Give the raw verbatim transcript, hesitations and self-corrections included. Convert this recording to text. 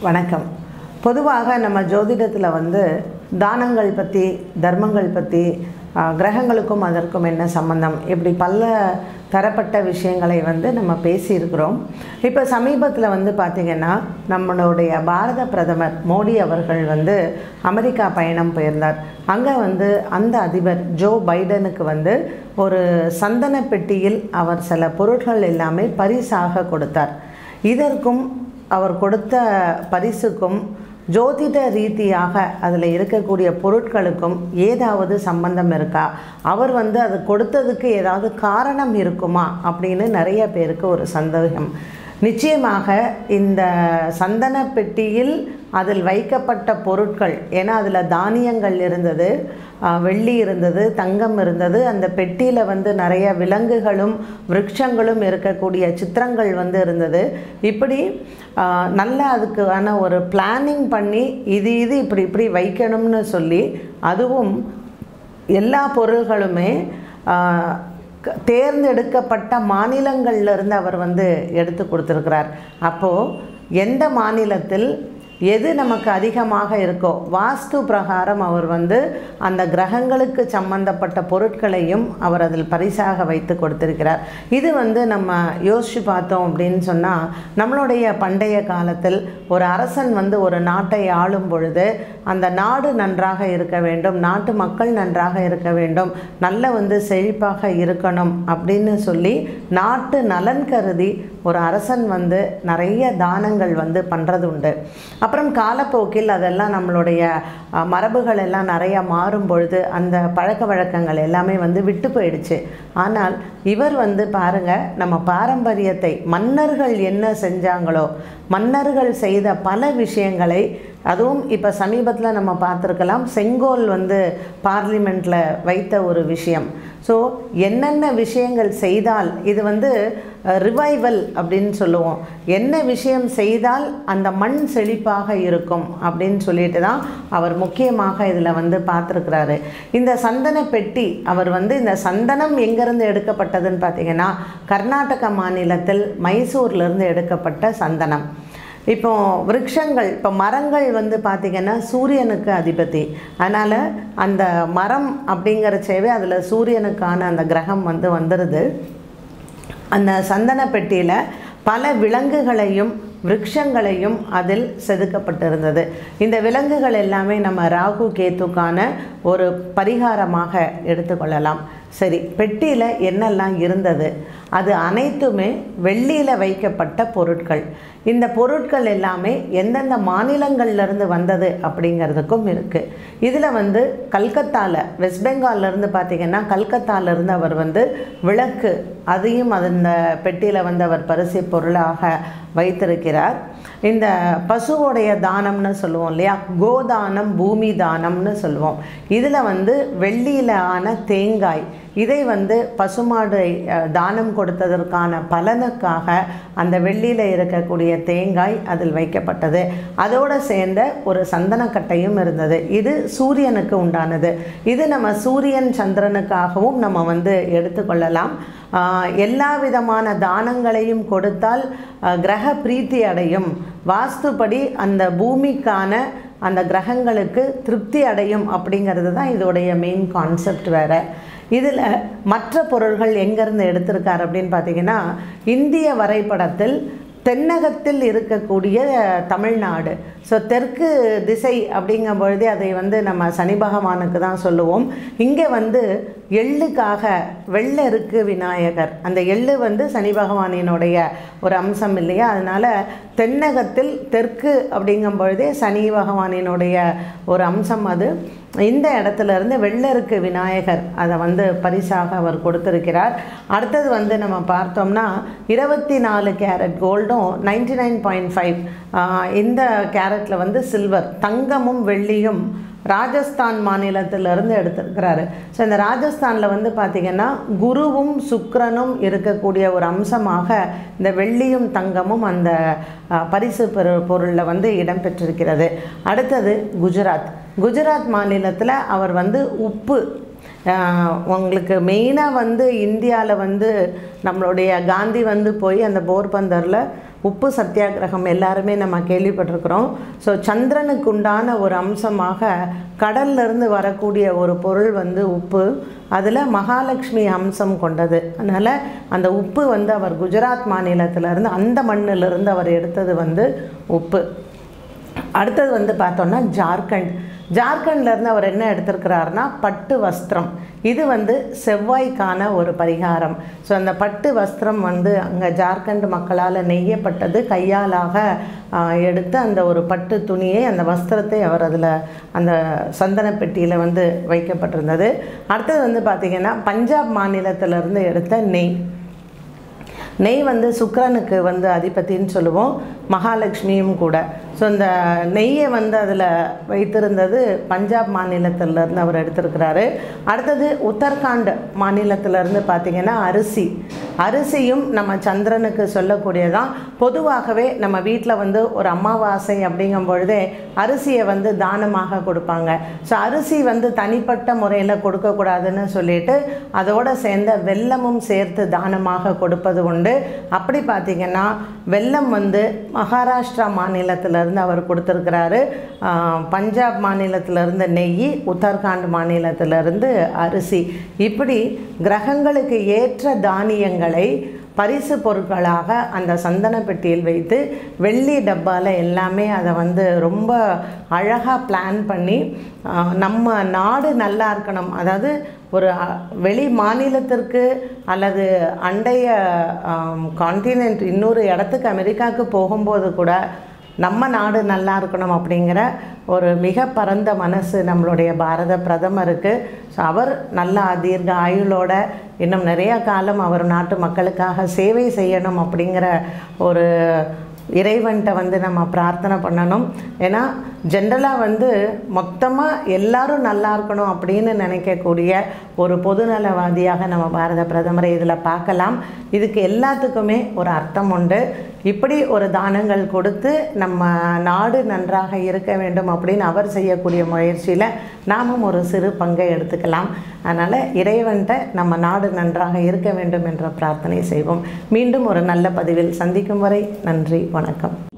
வணக்கம். பொதுவாக நம்ம ஜோதிடத்தில் வந்து தானங்கள் பற்றி, தர்மங்கள் பற்றி, கிரகங்களுக்கும் அதற்கும் என்ன சம்பந்தம், இப்படி பல தரப்பட்ட விஷயங்களை வந்து நம்ம பேசியிருக்கிறோம். இப்போ சமீபத்தில் வந்து பார்த்திங்கன்னா நம்மளுடைய பாரத பிரதமர் மோடி அவர்கள் வந்து அமெரிக்கா பயணம் போயிருந்தார். அங்கே வந்து அந்த அதிபர் ஜோ பைடனுக்கு வந்து ஒரு சந்தன பெட்டியில் அவர் சில பொருட்கள் எல்லாமே பரிசாக கொடுத்தார். இதற்கும் அவர் கொடுத்த பரிசுக்கும் ஜோதிட ரீதியாக அதில் இருக்கக்கூடிய பொருட்களுக்கும் ஏதாவது சம்பந்தம் இருக்கா, அவர் வந்து அது கொடுத்ததுக்கு ஏதாவது காரணம் இருக்குமா அப்படின்னு நிறைய பேருக்கு ஒரு சந்தேகம். நிச்சயமாக இந்த சந்தன பெட்டியில் அதில் வைக்கப்பட்ட பொருட்கள், ஏன்னா அதில் தானியங்கள் இருந்தது, வெள்ளி இருந்தது, தங்கம் இருந்தது, அந்த பெட்டியில் வந்து நிறைய விலங்குகளும் விருட்சங்களும் இருக்கக்கூடிய சித்திரங்கள் வந்து இருந்தது. இப்படி நல்ல அதுக்கான ஒரு பிளானிங் பண்ணி இது இது இப்படி இப்படி வைக்கணும்னு சொல்லி, அதுவும் எல்லா பொருள்களுமே தேர்ந்தெடுக்கப்பட்ட மாநிலங்கள்லேருந்து அவர் வந்து எடுத்து கொடுத்துருக்கிறார். அப்போது எந்த மாநிலத்தில் எது நமக்கு அதிகமாக இருக்கோ வாஸ்து பிரகாரம் அவர் வந்து அந்த கிரகங்களுக்கு சம்பந்தப்பட்ட பொருட்களையும் அவர் அதில் பரிசாக வைத்து கொடுத்திருக்கிறார். இது வந்து நம்ம யோசித்து பார்த்தோம் அப்படின்னு சொன்னால், நம்மளுடைய பண்டைய காலத்தில் ஒரு அரசன் வந்து ஒரு நாட்டை ஆளும் பொழுது அந்த நாடு நன்றாக இருக்க வேண்டும், நாட்டு மக்கள் நன்றாக இருக்க வேண்டும், நல்ல வந்து செழிப்பாக இருக்கணும் அப்படின்னு சொல்லி நாட்டு நலன் கருதி ஒரு அரசன் வந்து நிறைய தானங்கள் வந்து பண்ணுறது உண்டு. அப்புறம் காலப்போக்கில் அதெல்லாம் நம்மளுடைய மரபுகள் எல்லாம் நிறையா மாறும் பொழுது அந்த பழக்க வழக்கங்கள் எல்லாமே வந்து விட்டு போயிடுச்சு. ஆனால் இவர் வந்து பாருங்கள், நம்ம பாரம்பரியத்தை மன்னர்கள் என்ன செஞ்சாங்களோ, மன்னர்கள் செய்த பல விஷயங்களை, அதுவும் இப்போ சமீபத்தில் நம்ம பார்த்துருக்கலாம், செங்கோல் வந்து பார்லிமெண்ட்டில் வைத்த ஒரு விஷயம். ஸோ என்னென்ன விஷயங்கள் செய்தால் இது வந்து ரிவைவல் அப்படின்னு சொல்லுவோம், என்ன விஷயம் செய்தால் அந்த மண் செழிப்பாக இருக்கும் அப்படின்னு சொல்லிட்டு தான் அவர் முக்கியமாக இதில் வந்து பார்த்துருக்கிறாரு. இந்த சந்தன பெட்டி, அவர் வந்து இந்த சந்தனம் எங்கேருந்து எடுக்கப்பட்டதுன்னு பார்த்திங்கன்னா கர்நாடக மாநிலத்தில் மைசூர்லேருந்து எடுக்கப்பட்ட சந்தனம். இப்போ விருட்சங்கள், இப்போ மரங்கள் வந்து பார்த்திங்கன்னா சூரியனுக்கு அதிபதி, அதனால் அந்த மரம் அப்படிங்கிறச்சேவே அதில் சூரியனுக்கான அந்த கிரகம் வந்து வந்துடுது. அந்த சந்தன பெட்டியில் பல விலங்குகளையும் விருட்சங்களையும் அதில் செதுக்கப்பட்டிருந்தது. இந்த விலங்குகள் எல்லாமே நம்ம ராகு கேத்துக்கான ஒரு பரிகாரமாக எடுத்துக்கொள்ளலாம். சரி, பெட்டியில் என்னெல்லாம் இருந்தது? அது அனைத்துமே வெள்ளியில் வைக்கப்பட்ட பொருட்கள். இந்த பொருட்கள் எல்லாமே எந்தெந்த மாநிலங்கள்லேருந்து வந்தது அப்படிங்கிறதுக்கும் இருக்குது. இதில் வந்து கல்கத்தாவில், வெஸ்ட் பெங்கால்லேருந்து பார்த்திங்கன்னா கல்கத்தாவிலேருந்து அவர் வந்து விளக்கு, அதையும் அந்த பெட்டியில் வந்து அவர் பரிசு பொருளாக வைத்திருக்கிறார். இந்த பசுவோடைய தானம்னு சொல்லுவோம் இல்லையா, கோதானம், பூமி தானம்னு சொல்லுவோம். இதில் வந்து வெள்ளியில் ஆன தேங்காய், இதை வந்து பசுமாடு தானம் கொடுத்ததற்கான பலனுக்காக அந்த வெள்ளியில் இருக்கக்கூடிய தேங்காய் அதில் வைக்கப்பட்டது. அதோடு சேர்ந்த ஒரு சந்தனக்கட்டையும் இருந்தது. இது சூரியனுக்கு உண்டானது. இது நம்ம சூரியன் சந்திரனுக்காகவும் நம்ம வந்து எடுத்துக்கொள்ளலாம். எல்லா விதமான தானங்களையும் கொடுத்தால் கிரக பிரீத்தி அடையும், வாஸ்துப்படி அந்த பூமிக்கான அந்த கிரகங்களுக்கு திருப்தி அடையும் அப்படிங்கிறது தான் இதோடைய மெயின் கான்செப்ட். வேறு இதில் மற்ற பொருள்கள் எங்கேருந்து எடுத்திருக்கார் அப்படின்னு பார்த்திங்கன்னா, இந்திய வரைபடத்தில் தென்னகத்தில் இருக்கக்கூடிய தமிழ்நாடு, ஸோ தெற்கு திசை அப்படிங்கும் பொழுதே அதை வந்து நம்ம சனி பகவானுக்கு தான் சொல்லுவோம். இங்கே வந்து எள்ளுக்காக வெள்ளருக்கு விநாயகர், அந்த எள்ளு வந்து சனி பகவானினுடைய ஒரு அம்சம் இல்லையா, அதனால் தென்னகத்தில் தெற்கு அப்படிங்கும் பொழுதே சனி பகவானினுடைய ஒரு அம்சம் அது. இந்த இடத்துல இருந்து வெள்ளருக்கு விநாயகர் அதை வந்து பரிசாக அவர் கொடுத்திருக்கிறார். அடுத்தது வந்து நம்ம பார்த்தோம்னா இருபத்தி நாலு கேரட் கோல்டும் நைன்டி நைன் பாயிண்ட் ஃபைவ் இந்த கேரட்டில் வந்து சில்வர், தங்கமும் வெள்ளியும் ராஜஸ்தான் மாநிலத்திலிருந்து எடுத்திருக்கிறாரு. ஸோ இந்த ராஜஸ்தானில் வந்து பார்த்திங்கன்னா குருவும் சுக்கிரனும் இருக்கக்கூடிய ஒரு அம்சமாக இந்த வெள்ளியும் தங்கமும் அந்த பரிசு பொருளில் வந்து இடம்பெற்றிருக்கிறது. அடுத்தது குஜராத். குஜராத் மாநிலத்தில் அவர் வந்து உப்பு, உங்களுக்கு மெயினாக வந்து இந்தியாவில் வந்து நம்மளுடைய காந்தி வந்து போய் அந்த போர்பந்தரில் உப்பு சத்தியாகிரகம் எல்லாருமே நம்ம கேள்விப்பட்டிருக்கிறோம். ஸோ சந்திரனுக்கு உண்டான ஒரு அம்சமாக கடல்லிருந்து வரக்கூடிய ஒரு பொருள் வந்து உப்பு. அதில் மகாலட்சுமி அம்சம் கொண்டது. அதனால் அந்த உப்பு வந்து அவர் குஜராத் மாநிலத்திலேருந்து அந்த மண்ணிலிருந்து அவர் எடுத்தது வந்து உப்பு. அடுத்தது வந்து பார்த்தோன்னா ஜார்க்கண்ட். ஜார்க்கண்ட்லேருந்து அவர் என்ன எடுத்திருக்கிறாருனா பட்டு வஸ்திரம். இது வந்து செவ்வாய்க்கான ஒரு பரிகாரம். ஸோ அந்த பட்டு வஸ்திரம் வந்து அங்கே ஜார்க்கண்ட் மக்களால் நெய்யப்பட்டது. கையாலாக எடுத்து அந்த ஒரு பட்டு துணியை, அந்த வஸ்திரத்தை அவர் அதில் அந்த சந்தன பெட்டியில் வந்து வைக்கப்பட்டிருந்தது. அடுத்தது வந்து பார்த்திங்கன்னா பஞ்சாப் மாநிலத்திலேருந்து எடுத்த நெய். நெய் வந்து சுக்கிரனுக்கு வந்து அதிபதின்னு சொல்லுவோம், மகாலட்சுமியும் கூட. ஸோ இந்த நெய்யை வந்து அதில் வைத்திருந்தது பஞ்சாப் மாநிலத்திலேருந்து அவர் எடுத்திருக்கிறாரு. அடுத்தது உத்தரகாண்ட் மாநிலத்திலேருந்து பார்த்திங்கன்னா அரிசி. அரிசியும் நம்ம சந்திரனுக்கு சொல்லக்கூடியதான். பொதுவாகவே நம்ம வீட்டில் வந்து ஒரு அமாவாசை அப்படிங்கும் பொழுதே அரிசியை வந்து தானமாக கொடுப்பாங்க. ஸோ அரிசி வந்து தனிப்பட்ட முறையில் கொடுக்கக்கூடாதுன்னு சொல்லிட்டு அதோடு சேர்ந்த வெல்லமும் சேர்த்து தானமாக கொடுப்பது உண்டு. அப்படி பார்த்திங்கன்னா வெல்லம் வந்து மகாராஷ்டிரா மாநிலத்திலேருந்து அவர் கொடுத்துருக்கிறாரு. பஞ்சாப் மாநிலத்திலேருந்து நெய், உத்தரகாண்ட் மாநிலத்திலேருந்து அரிசி. இப்படி கிரகங்களுக்கு ஏற்ற தானியங்களை பரிசு பொருட்களாக அந்த சந்தன பெட்டியில் வைத்து வெள்ளி டப்பாவில் எல்லாமே அதை வந்து ரொம்ப அழகாக பிளான் பண்ணி நம்ம நாடு நல்லா இருக்கணும், அதாவது ஒரு வெளி மாநிலத்திற்கு அல்லது அண்டைய கான்டினென்ட் இன்னொரு இடத்துக்கு அமெரிக்காவுக்கு போகும்போது கூட நம்ம நாடு நல்லா இருக்கணும் அப்படிங்கிற ஒரு மிக பரந்த மனசு நம்மளுடைய பாரத பிரதமருக்கு. ஸோ அவர் நல்ல தீர்க்க ஆயுளோட இன்னும் நிறைய காலம் அவர் நாட்டு மக்களுக்காக சேவை செய்யணும் அப்படிங்கிற ஒரு இறைவன்கிட்ட வந்து நம்ம பிரார்த்தனை பண்ணணும். ஏன்னா ஜென்ரலாக வந்து மொத்தமாக எல்லாரும் நல்லா இருக்கணும் அப்படின்னு நினைக்கக்கூடிய ஒரு பொதுநலவாதியாக நம்ம பாரத பிரதமரை இதில் பார்க்கலாம். இதுக்கு எல்லாத்துக்குமே ஒரு அர்த்தம் உண்டு. இப்படி ஒரு தானங்கள் கொடுத்து நம்ம நாடு நன்றாக இருக்க வேண்டும் அப்படின்னு அவர் செய்யக்கூடிய முயற்சியில் நாமும் ஒரு சிறு பங்கை எடுத்துக்கலாம். அதனால் இறைவன்கிட்ட நம்ம நாடு நன்றாக இருக்க வேண்டும் என்ற பிரார்த்தனை செய்வோம். மீண்டும் ஒரு நல்ல பதிவில் சந்திக்கும் வரை நன்றி, வணக்கம்.